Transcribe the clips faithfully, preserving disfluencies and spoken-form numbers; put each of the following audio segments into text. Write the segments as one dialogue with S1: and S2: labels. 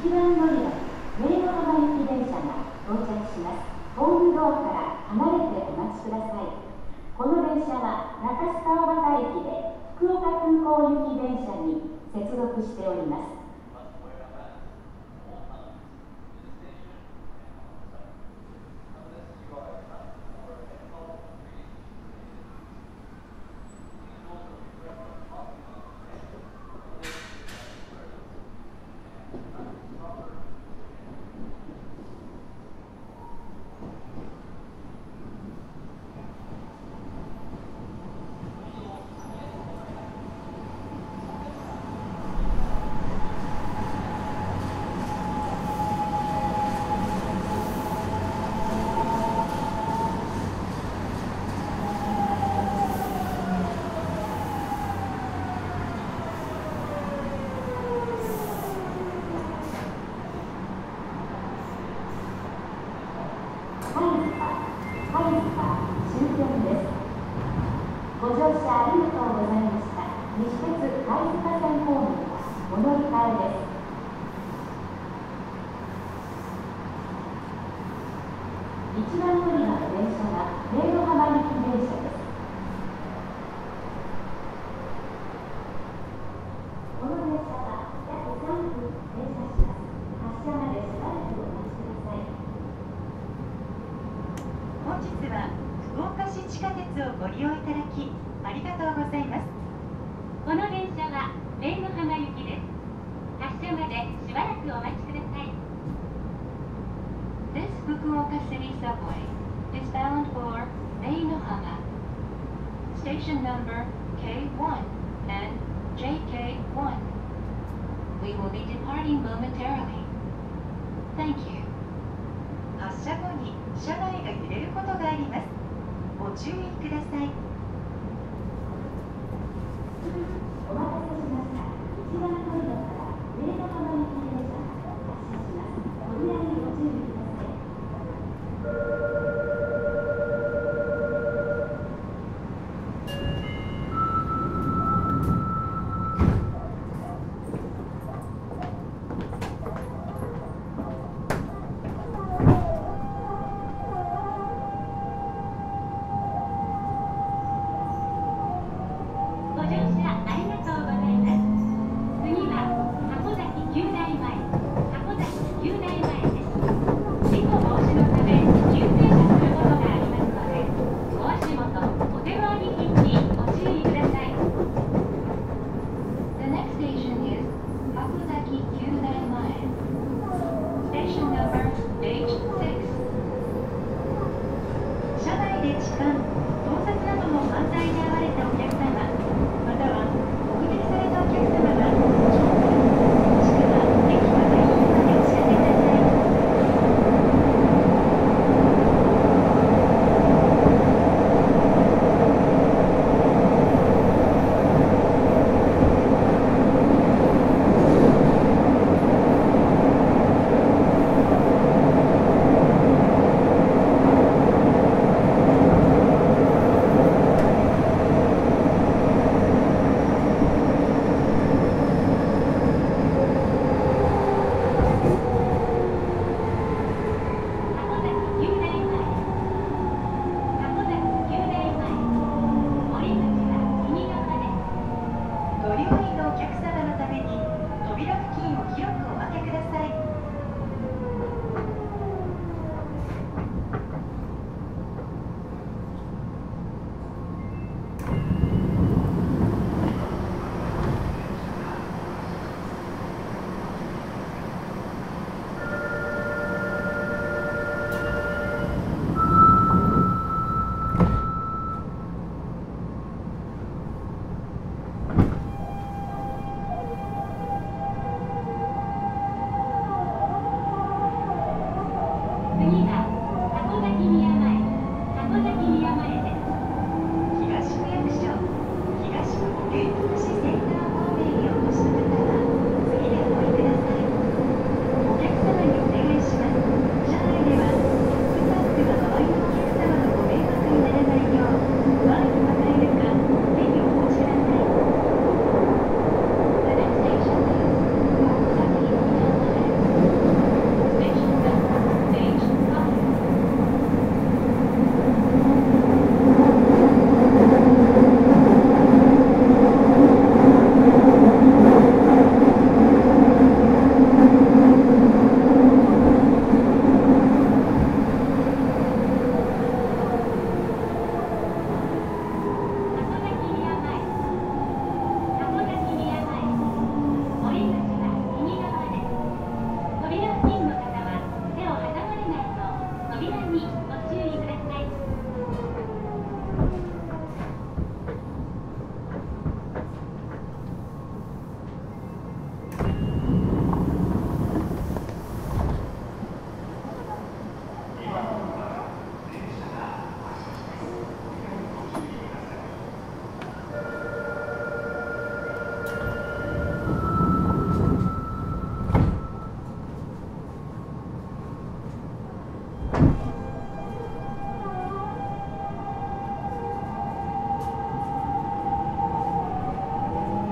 S1: 一番乗り場、明の浜行き電車が到着します。ホームドアから離れてお待ちください。この電車は中須川端駅で福岡空港行き電車に接続しております。ご乗車ありがとうございました。西鉄貝塚線方面はお乗り換えです。一番乗り場の電車は明の浜行き電車です。この電車は約さんぷん停車します。発車までしばらくお待ちください。
S2: 本日は福岡市地下鉄をご利用いただきありがとうございます。
S1: この電車は明の浜行きです。発車までしばらくお待ちください。
S2: This Fukuoka City Subway is bound for Einohama. Station number K one and J K one. We will be departing momentarily. Thank you. 発車後に車内が揺れることがあります。ご注意ください。
S1: お待たせしました。一番乗り場から明の浜行き電車が発車します。扉にご注意ください。ご乗車ありがとうございます。次は箱崎九大前、箱崎九大前です。事故防止のため急停車することがありますので、お足元、お手回り品にご注意ください。
S2: The next station is Hakodaki Kyūdai Mae. Station number H six. 車内で痴漢、盗撮などの犯罪に遭われたお客様、または目撃されたお客様は、もしくは駅までお知らせください。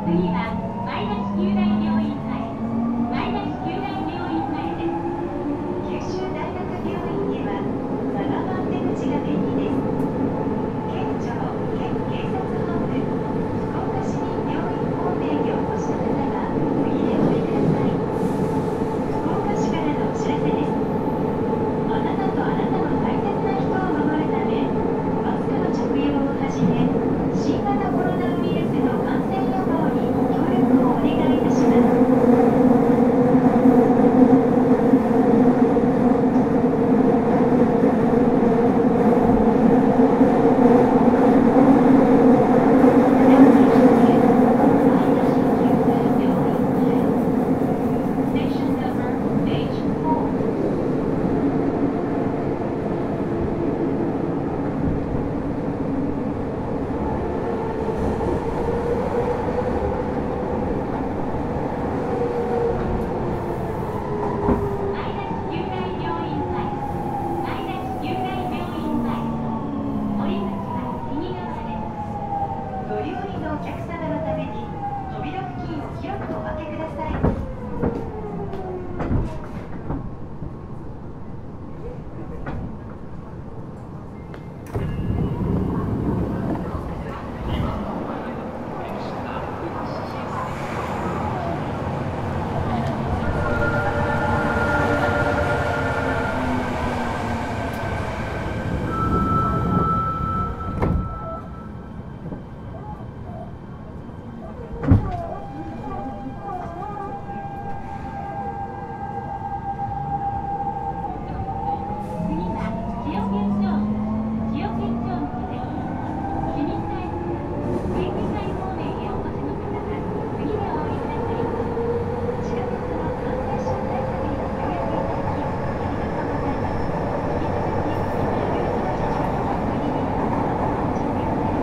S1: 次は前橋九大病院前、前橋九大病院前です。九州大学病院にはななばん出口が出入りです。県庁、県警察本部、福岡市民病院方面にお越しの方は次でお降りください。福岡市からのお知らせです。あなたとあなたの大切な人を守るため、マスクの着用をはじめ、新型コロナウイルスの感染予防にご協力をお願いいたします。
S2: Station number H four.
S1: 前橋九大病院前、前橋九大病院前、降り口は右側です。ご利用りのお客様のために扉付近を広くお開けください。次は千代県庁、千代県庁のです。市民大学、県議会方面へお越しの方は次でお降りください。地下鉄の感染症対策にご協力いただきありがとうございます。引き続き今よりの時間の限りにお準備をいただ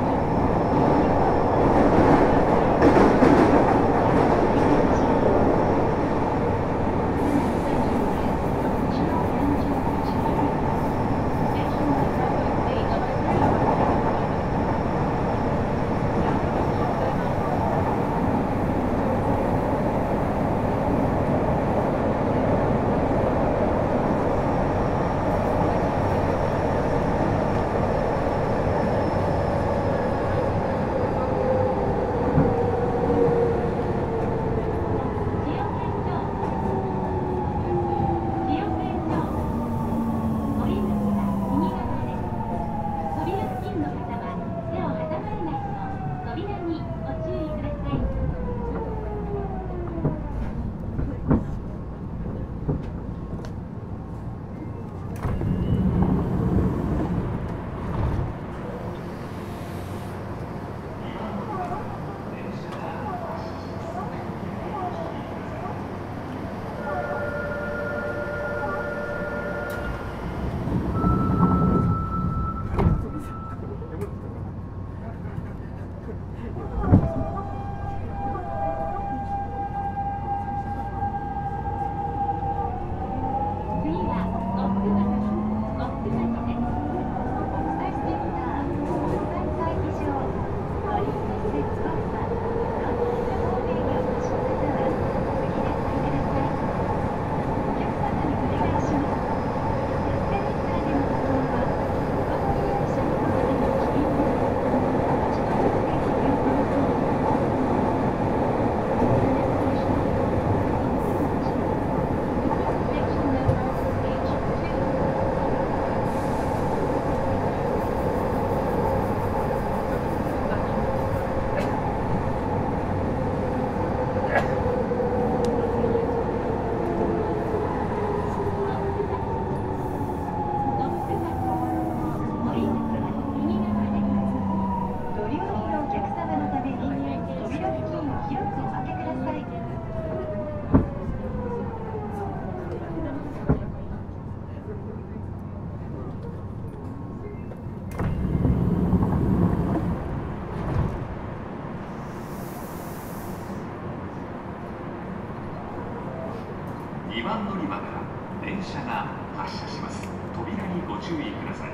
S3: にばん乗り場から電車が発車します。扉にご注意ください。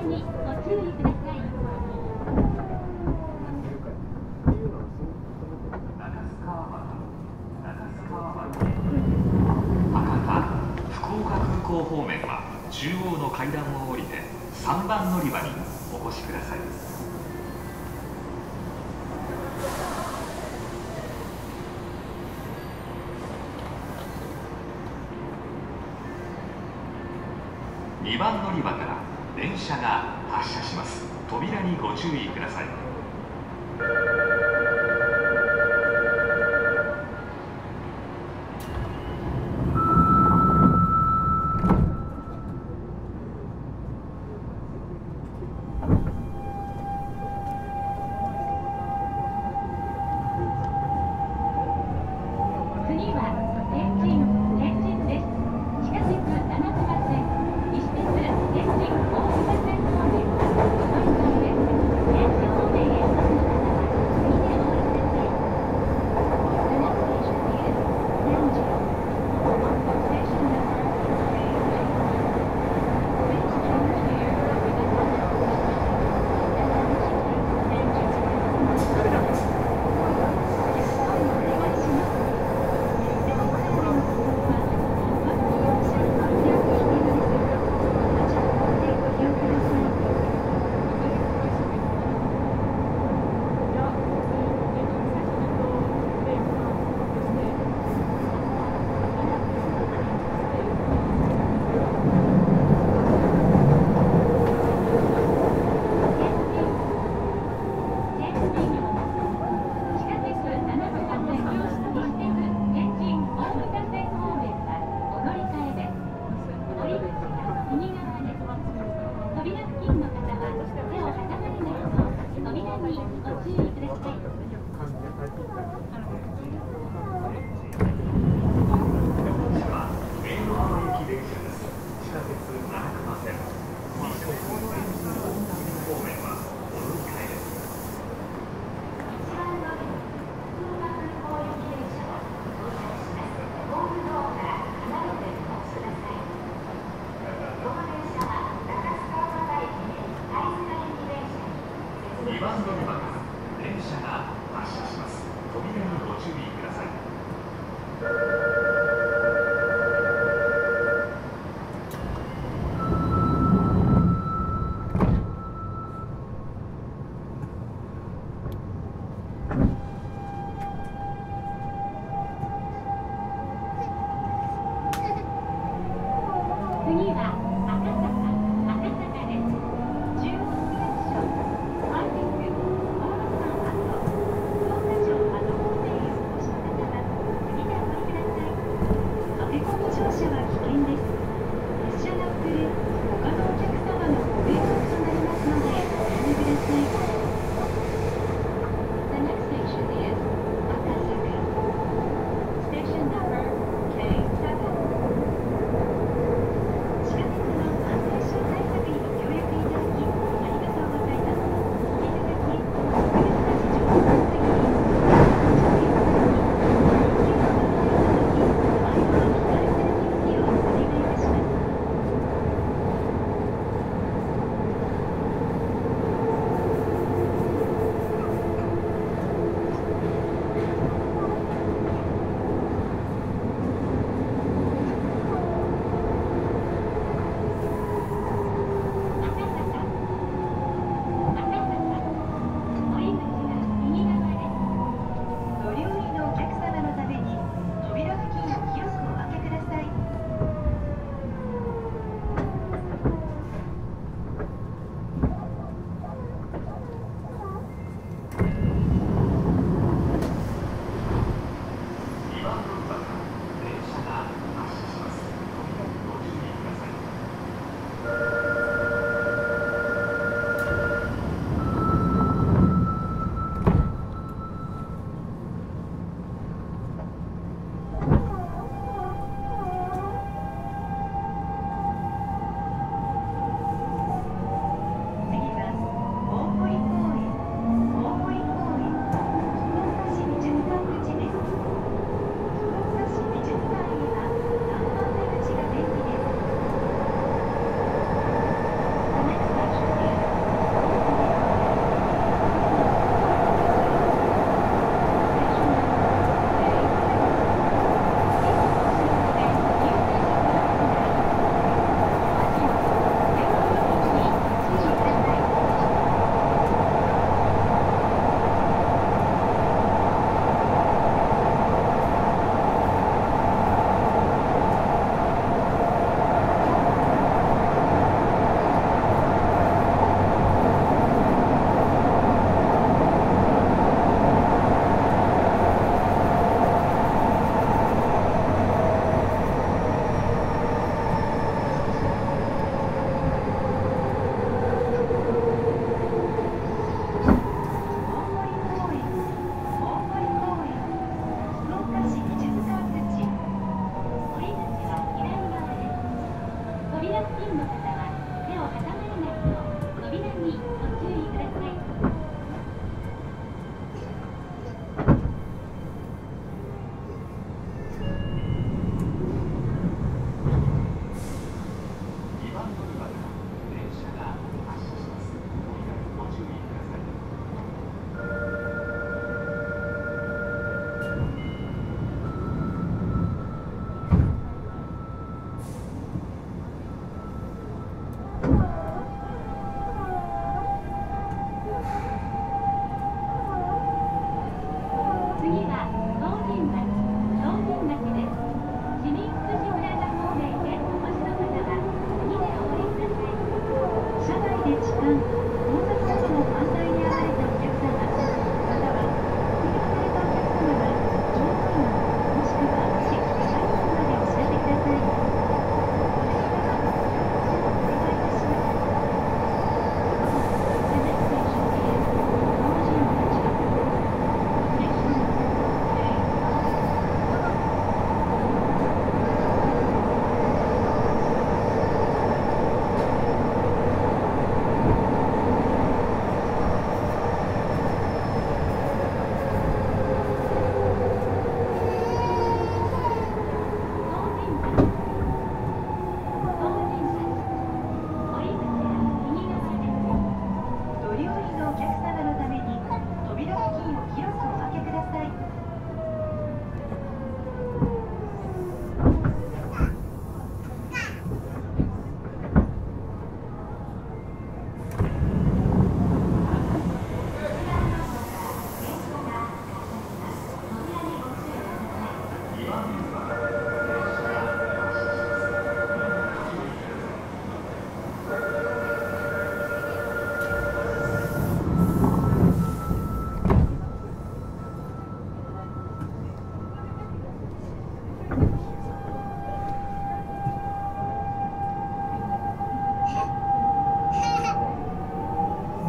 S1: にご注意ください。
S3: 福岡空港方面は中央の階段を降りてさんばん乗り場にお越しください。にばん乗り場から電車が発車します。扉にご注意ください。
S1: 次は天神天神です。地下鉄七つ葉線西鉄天神大牟田線方面はお乗り換えです。電車方面へお乗りの方は次でお降りください。The next station is Nanjing. Station number K one. Please change here with the number of and then take Nanjing. お願いします。にばん乗り場から電車が発車します。扉にご注意ください。 次は赤坂赤坂です。中央区役所パーキング大野さん跡福岡城跡方面へお越しの方は次でお降りください。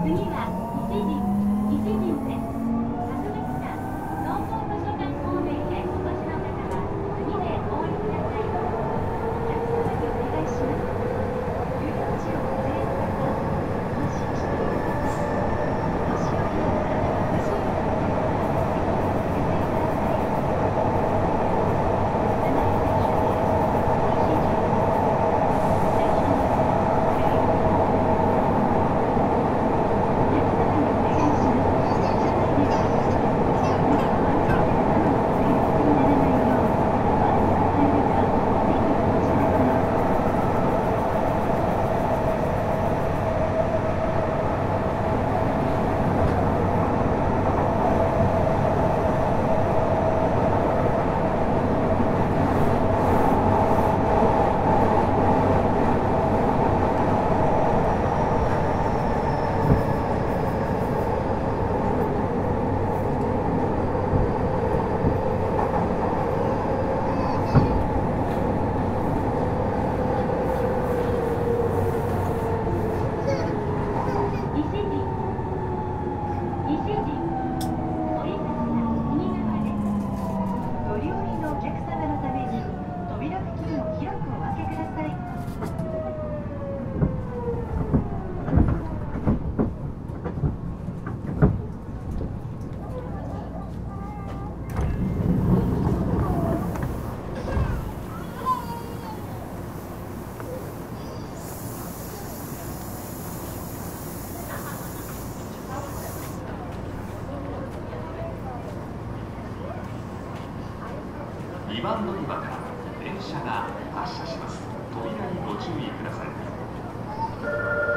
S1: 次は西陣、西陣です。博物館、農工図書館方面へお越しの方は次でお降りください。
S2: お客様にお願いします。遊園地をご利用の方、安心してください。お年寄りの体が不自由な方は席を続けてください。
S3: にばん乗り場から電車が発車します。扉にご注意ください。